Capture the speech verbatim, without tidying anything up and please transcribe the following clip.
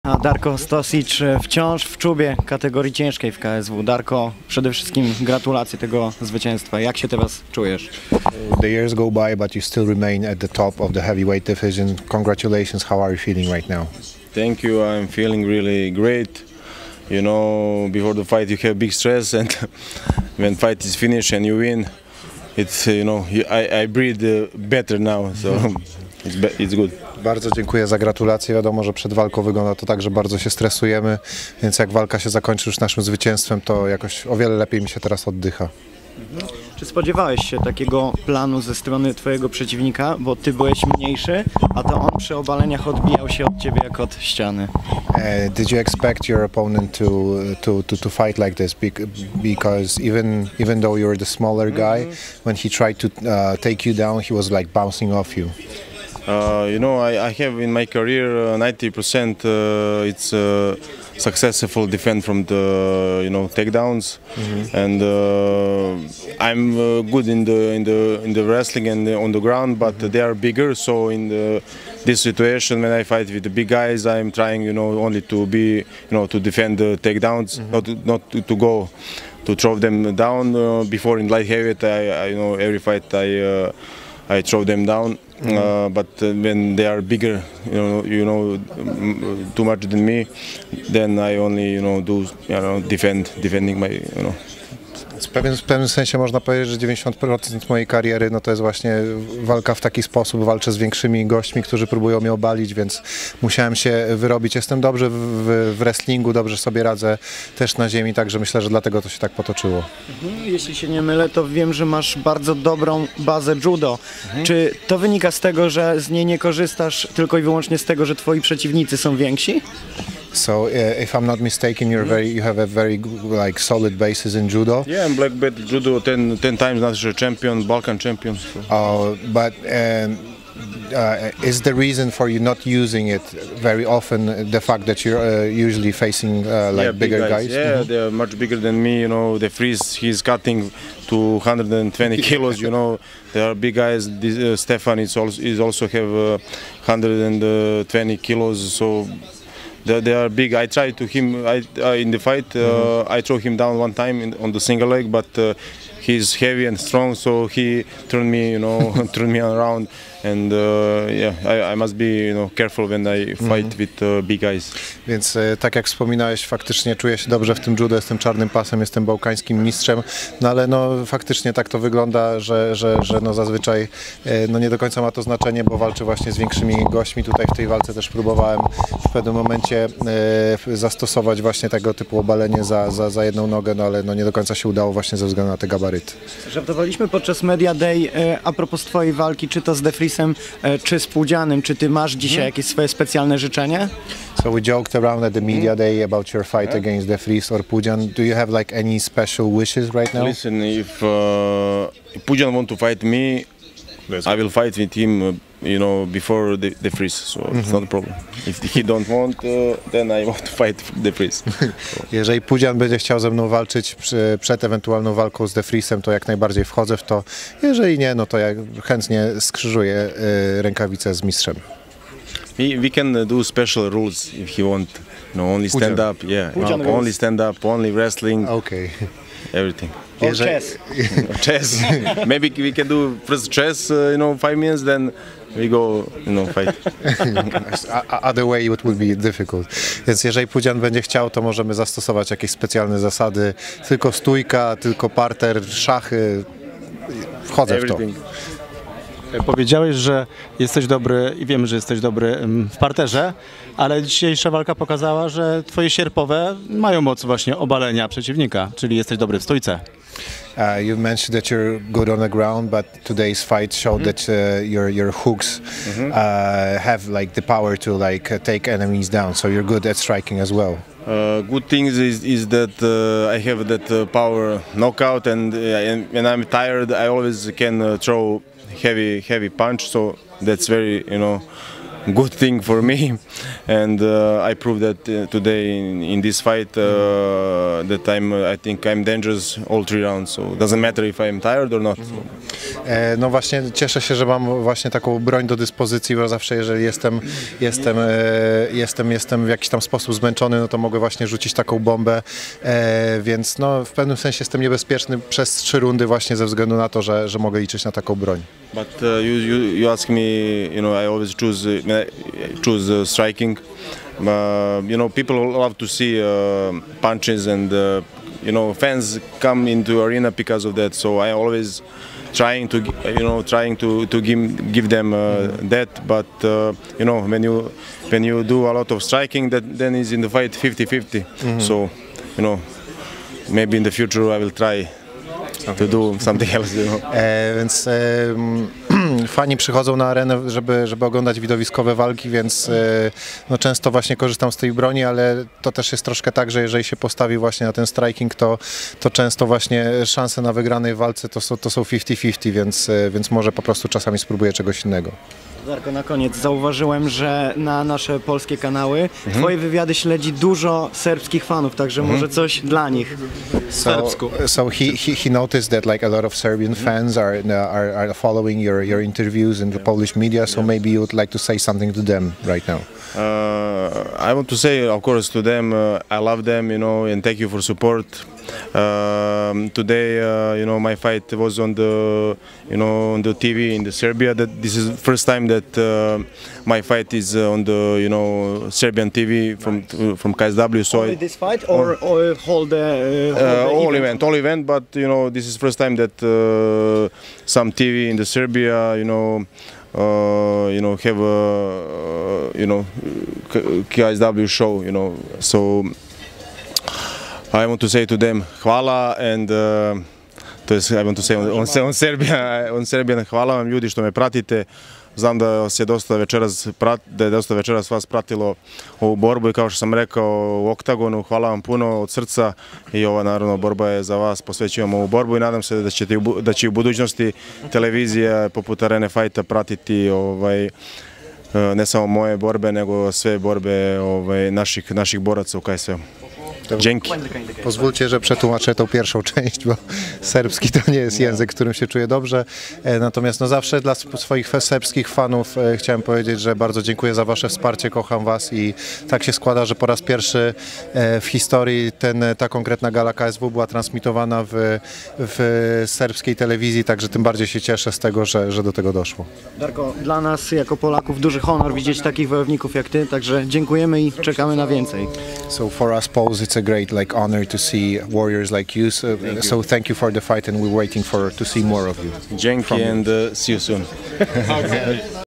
A Darko Stosic wciąż w czubie kategorii ciężkiej w K S W. Darko, przede wszystkim gratulacje tego zwycięstwa. Jak się teraz czujesz? The years go by, but you still remain at the top of the heavyweight division. Congratulations, how are you feeling right now? Thank you, I'm feeling really great. You know, before the fight you have big stress, and when fight is finished and you win, it's, you know, I, I breathe better now, so it's, it's good. Bardzo dziękuję za gratulacje. Wiadomo, że przed walką wygląda to tak, że bardzo się stresujemy, więc jak walka się zakończy już naszym zwycięstwem, to jakoś o wiele lepiej mi się teraz oddycha. Mhm. Czy spodziewałeś się takiego planu ze strony twojego przeciwnika, bo ty byłeś mniejszy, a to on przy obaleniach odbijał się od ciebie jak od ściany? Uh, did you expect your opponent to to to, to fight like this? Because even even though you're the smaller guy, when he tried to uh, take you down, he was like bouncing off you. Uh, you know, I, I have in my career uh, ninety percent uh, it's uh, successful defend from the, you know, takedowns, mm-hmm. and uh, I'm uh, good in the in the in the wrestling and the, on the ground, but mm-hmm. they are bigger. So in the, this situation, when I fight with the big guys, I'm trying, you know, only to be, you know, to defend the takedowns, mm-hmm. not to, not to, to go to throw them down. Uh, before in light heavyweight, I, I you know every fight I uh, I throw them down. Mm-hmm. uh, but uh, when they are bigger, you know, you know, too much than me, then I only, you know, do, you know, defend, defending my, you know. W pewnym, w pewnym sensie można powiedzieć, że dziewięćdziesiąt procent mojej kariery no to jest właśnie walka w taki sposób, walczę z większymi gośćmi, którzy próbują mnie obalić, więc musiałem się wyrobić. Jestem dobrze w, w wrestlingu, dobrze sobie radzę też na ziemi, także myślę, że dlatego to się tak potoczyło. Mhm. Jeśli się nie mylę, to wiem, że masz bardzo dobrą bazę judo. Mhm. Czy to wynika z tego, że z niej nie korzystasz tylko i wyłącznie z tego, że twoi przeciwnicy są więksi? So, uh, if I'm not mistaken, you're very, you have a very like solid basis in judo. Yeah, I'm black belt judo ten, ten times national champion, Balkan champion. So. Oh, but um, uh, is the reason for you not using it very often the fact that you're uh, usually facing uh, like yeah, bigger big guys? guys? Yeah, mm-hmm. they're much bigger than me. You know, the freeze he's cutting to one hundred twenty kilos. You know, they are big guys. This, uh, Stefan is also is also have uh, one hundred twenty kilos. So. They, they are big. I tried to him I, uh, in the fight. Uh, mm-hmm. I throw him down one time in, on the single leg, but uh, he's heavy and strong, so he turned me, you know, turned me around. And uh, yeah, I, I must be, you know, careful when I fight mm-hmm. with uh, big guys. Więc e, tak jak wspominałeś, faktycznie czuję się dobrze w tym judo, jestem czarnym pasem, jestem bałkańskim mistrzem, no ale no faktycznie tak to wygląda, że, że, że no zazwyczaj e, no nie do końca ma to znaczenie, bo walczę właśnie z większymi gośćmi. Tutaj w tej walce też próbowałem w pewnym momencie e, zastosować właśnie tego typu obalenie za, za, za jedną nogę, no ale no nie do końca się udało właśnie ze względu na te gabaryty. Żartowaliśmy podczas Media Day e, a propos twojej walki, czy to z De Vriesem, czy z Pudzianym. Czy ty masz dzisiaj jakieś swoje specjalne życzenie? So we joked around at the Media Day about your fight against De Vries or Pudzian. Do you have like any special wishes right now? Listen, if, uh, if Pudzian want to fight me, I will fight with him, uh, you know, before the, the freeze, so mm-hmm. it's not a problem. If he don't want, uh, then I want to fight the freeze. Jeżeli Pudzian będzie chciał ze mną walczyć przy, przed ewentualną walką z De Vriesem, to jak najbardziej wchodzę w to. Jeżeli nie, no to ja chętnie skrzyżuję y, rękawice z mistrzem. We, we can do special rules if he want, you know, only stand Pudzian. up, yeah, Pudzian no, only stand up, only wrestling, Okay. everything. Or chess. Chess. Maybe we can do first chess, uh, you know, five minutes, then we go, you know, fight. Other way it would be difficult. Więc jeżeli Pudzian będzie chciał, to możemy zastosować jakieś specjalne zasady. Tylko stójka, tylko parter, szachy. Wchodzę Everything. w to. Powiedziałeś, że jesteś dobry i wiemy, że jesteś dobry w parterze, ale dzisiejsza walka pokazała, że twoje sierpowe mają moc właśnie obalenia przeciwnika, czyli jesteś dobry w stójce. Uh, you mentioned that you're good on the ground, but today's fight showed mm-hmm. that uh, your your hooks mm-hmm. uh, have like the power to like uh, take enemies down. So you're good at striking as well. Uh, good things is is that uh, I have that uh, power knockout, and, uh, and when I'm tired, I always can uh, throw heavy heavy punch. So that's very, you know, good thing for me, and uh, I proved that uh, today in, in this fight uh, that I'm I think I'm dangerous all three rounds. So it doesn't matter if I'm tired or not. E, No właśnie cieszę się, że mam właśnie taką broń do dyspozycji, bo zawsze jeżeli jestem, jestem, e, jestem, jestem w jakiś tam sposób zmęczony, no to mogę właśnie rzucić taką bombę, e, więc no w pewnym sensie jestem niebezpieczny przez trzy rundy właśnie ze względu na to, że, że mogę liczyć na taką broń. But uh, you, you you ask me, you know, I always choose uh, choose uh, striking. Uh, you know, people love to see uh, punches, and uh, you know, fans come into arena because of that. So I always trying to, you know, trying to to give give them uh, that. But uh, you know, when you when you do a lot of striking, that then is in the fight fifty fifty. So you know, maybe in the future I will try to do something else, you know. E, więc e, fani przychodzą na arenę, żeby, żeby oglądać widowiskowe walki, więc e, no, często właśnie korzystam z tej broni, ale to też jest troszkę tak, że jeżeli się postawi właśnie na ten striking, to, to często właśnie szanse na wygranej walce to są, to są fifty fifty, więc, e, więc może po prostu czasami spróbuję czegoś innego. Darko, na koniec zauważyłem, że na nasze polskie kanały twoje wywiady śledzi dużo serbskich fanów, także może coś dla nich. So, so he, he, he noticed that like a lot of Serbian fans are, are, are following your, your interviews in the Polish media, so maybe you would like to say something to them right now. Uh, I want to say, of course, to them, uh, I love them, you know, and thank you for support. Um, today, uh, you know, my fight was on the, you know, on the T V in the Serbia. That this is first time that uh, my fight is uh, on the, you know, Serbian T V from from K S W. So Only I, this fight or, or hold the, uh, hold uh, the all event? event, all event. But you know, this is first time that uh, some T V in the Serbia, you know. Uh, you know, have a, uh, you know, K S W show, you know, so I want to say to them, hvala, and uh, to jest, I want to say on, on, on Serbia, on Serbian, hvala vam ljudi što me pratite. Znam da vas je dosta večeras, prat, da je dosta večeras vas pratilo ovu borbu i kao što sam rekao u oktagonu, hvala vam puno od srca i ova naravno borba je za vas, posvećujemo ovu borbu i nadam se da, ćete, da će u budućnosti televizija poput Arene Fighta pratiti ovaj, ne samo moje borbe, nego sve borbe ovaj, naših, naših boraca u K S W. Dzięki. Pozwólcie, że przetłumaczę tą pierwszą część, bo serbski to nie jest język, którym się czuję dobrze. E, Natomiast no zawsze dla sp- swoich fe- serbskich fanów e, chciałem powiedzieć, że bardzo dziękuję za wasze wsparcie, kocham was i tak się składa, że po raz pierwszy e, w historii ten, ta konkretna gala K S W była transmitowana w, w serbskiej telewizji, także tym bardziej się cieszę z tego, że, że do tego doszło. Darko, dla nas jako Polaków duży honor widzieć takich wojowników jak ty, także dziękujemy i czekamy na więcej. So for us Poles it's a great like honor to see warriors like you, so thank you, so thank you for the fight and we're waiting for to see more of you. Dzięki and uh, see you soon.